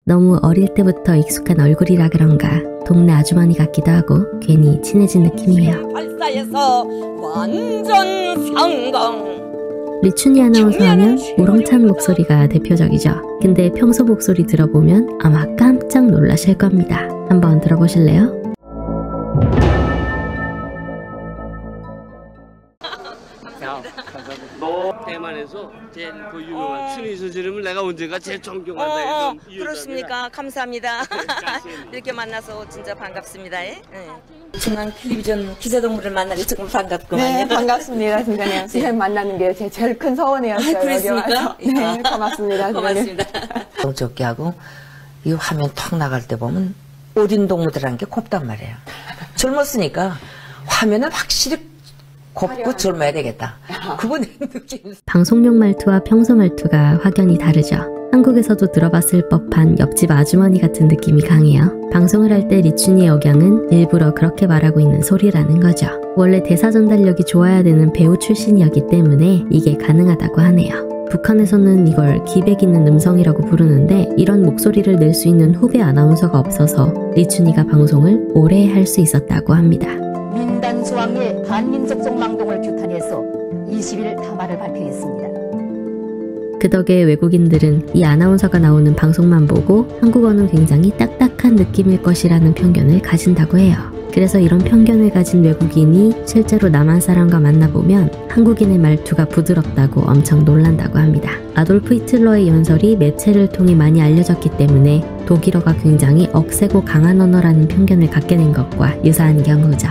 너무 어릴 때부터 익숙한 얼굴이라 그런가 동네 아주머니 같기도 하고 괜히 친해진 느낌이에요. 발사에서 완전 성공. 리춘희 아나운서 하면 우렁찬 목소리가 대표적이죠. 근데 평소 목소리 들어보면 아마 깜짝 놀라실 겁니다. 한번 들어보실래요? 너 대만에서 제일 그 유명한 춘희 선생님을 내가 언제가 제일 존경한다. 그렇습니까? 감사합니다. 이렇게 만나서 진짜 반갑습니다. 중앙 텔레비전 기자동물을 만나니 조금 반갑구만요. 네, 반갑습니다, 선생님. 선생님 만나는 게 제 제일 큰 소원이었어요. 그렇습니까? 네, 고맙습니다. 고맙습니다. 적게 하고 이 화면 탁 나갈 때 보면 어린 동무들한 게 곱단 말이에요. 젊었으니까 화면은 확실히 곱고 젊어야 되겠다. 그분의 느낌. 방송용 말투와 평소 말투가 확연히 다르죠. 한국에서도 들어봤을 법한 옆집 아주머니 같은 느낌이 강해요. 방송을 할 때 리춘희의 억양은 일부러 그렇게 말하고 있는 소리라는 거죠. 원래 대사 전달력이 좋아야 되는 배우 출신이었기 때문에 이게 가능하다고 하네요. 북한에서는 이걸 기백 있는 음성이라고 부르는데 이런 목소리를 낼 수 있는 후배 아나운서가 없어서 리춘희가 방송을 오래 할 수 있었다고 합니다. 민단 수왕의 반민족 종망동을 규탄해서 20일 담화를 발표했습니다. 그 덕에 외국인들은 이 아나운서가 나오는 방송만 보고 한국어는 굉장히 딱딱한 느낌일 것이라는 편견을 가진다고 해요. 그래서 이런 편견을 가진 외국인이 실제로 남한 사람과 만나보면 한국인의 말투가 부드럽다고 엄청 놀란다고 합니다. 아돌프 히틀러의 연설이 매체를 통해 많이 알려졌기 때문에 독일어가 굉장히 억세고 강한 언어라는 편견을 갖게 된 것과 유사한 경우죠.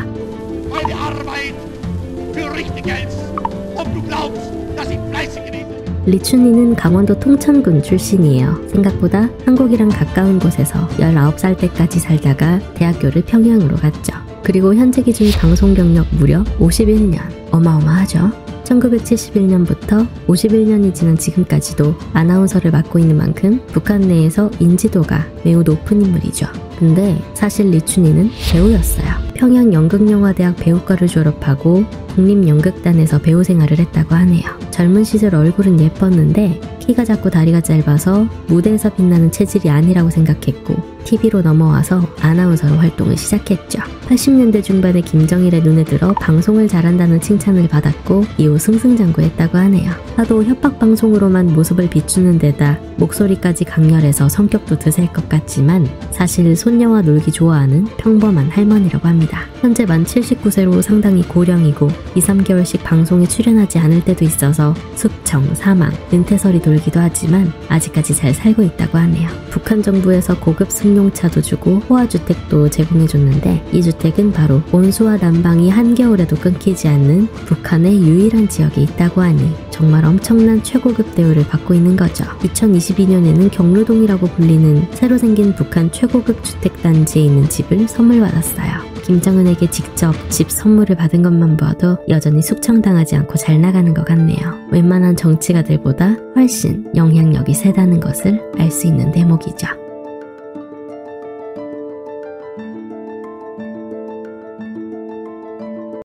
리춘희는 강원도 통천군 출신이에요. 생각보다 한국이랑 가까운 곳에서 19살 때까지 살다가 대학교를 평양으로 갔죠. 그리고 현재 기준 방송 경력 무려 51년. 어마어마하죠? 1971년부터 51년이 지난 지금까지도 아나운서를 맡고 있는 만큼 북한 내에서 인지도가 매우 높은 인물이죠. 근데 사실 리춘희는 배우였어요. 평양 연극영화대학 배우과를 졸업하고 국립연극단에서 배우 생활을 했다고 하네요. 젊은 시절 얼굴은 예뻤는데 키가 작고 다리가 짧아서 무대에서 빛나는 체질이 아니라고 생각했고 TV로 넘어와서 아나운서로 활동을 시작했죠. 80년대 중반에 김정일의 눈에 들어 방송을 잘한다는 칭찬을 받았고 이후 승승장구했다고 하네요. 하도 협박방송으로만 모습을 비추는 데다 목소리까지 강렬해서 성격도 드셀 것 같지만 사실 손녀와 놀기 좋아하는 평범한 할머니라고 합니다. 현재 만 79세로 상당히 고령이고 2~3개월씩 방송에 출연하지 않을 때도 있어서 숙청, 사망, 은퇴설이 돌기도 하지만 아직까지 잘 살고 있다고 하네요. 북한 정부에서 고급 승용차도 주고 호화주택도 제공해줬는데 이 주택은 바로 온수와 난방이 한겨울에도 끊기지 않는 북한의 유일한 지역에 있다고 하니 정말 엄청난 최고급 대우를 받고 있는 거죠. 2022년에는 경로동이라고 불리는 새로 생긴 북한 최고급 주택단지에 있는 집을 선물 받았어요. 김정은에게 직접 집 선물을 받은 것만 봐도 여전히 숙청당하지 않고 잘 나가는 것 같네요. 웬만한 정치가들보다 훨씬 영향력이 세다는 것을 알 수 있는 대목이죠.